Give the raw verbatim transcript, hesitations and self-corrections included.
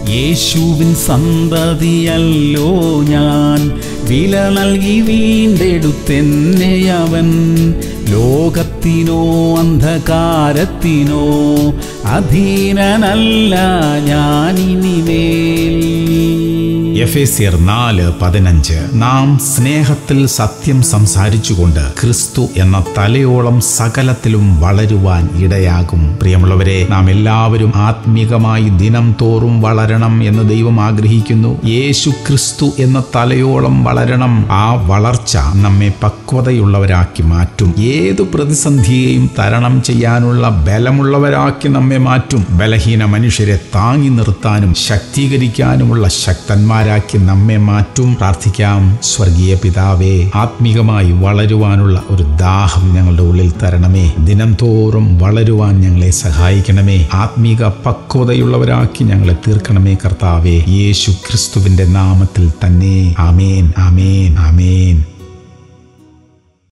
യേശുവിൻ സന്തതിയല്ലോ ഞാൻ, വില നൽകി വീണ്ടെടുത്തെന്നെ അവൻ. ലോകത്തിനോ അന്ധകാരത്തിനോ അധീനനല്ല ഞാനിനിമേൽ. എഫേസ്യർ നാല് പതിനഞ്ച്. നാം സ്നേഹത്തിൽ സത്യം സംസാരിച്ചുകൊണ്ട് ക്രിസ്തു എന്ന തലയോളം സകലത്തിലും വളരുവാൻ ഇടയാകും. പ്രിയമുള്ളവരെ, നാം എല്ലാവരും ആത്മീകമായി ദിനം തോറും വളരണം എന്ന് ദൈവം ആഗ്രഹിക്കുന്നു. യേശു ക്രിസ്തു എന്ന തലയോളം വളരണം. ആ വളർച്ച നമ്മെ പക്വതയുള്ളവരാക്കി മാറ്റും. ഏതു പ്രതിസന്ധിയെയും തരണം ചെയ്യാനുള്ള ബലമുള്ളവരാക്കി നമ്മെ മാറ്റും. ബലഹീന മനുഷ്യരെ താങ്ങി നിർത്താനും ശക്തീകരിക്കാനുമുള്ള ശക്തന്മാരാക്കി നമ്മെ മാറ്റും. പ്രാർത്ഥിക്കാം. സ്വർഗീയ പിതാവേ, ആത്മീകമായി വളരുവാനുള്ള ഒരു ദാഹം ഞങ്ങളുടെ ഉള്ളിൽ തരണമേ. ദിനം തോറും വളരുവാൻ ഞങ്ങളെ സഹായിക്കണമേ. ആത്മീക പക്വതയുള്ളവരാക്കി ഞങ്ങളെ തീർക്കണമേ കർത്താവേ. യേശു ക്രിസ്തുവിന്റെ നാമത്തിൽ തന്നെ. ആമേൻ, ആമേൻ, ആമേൻ.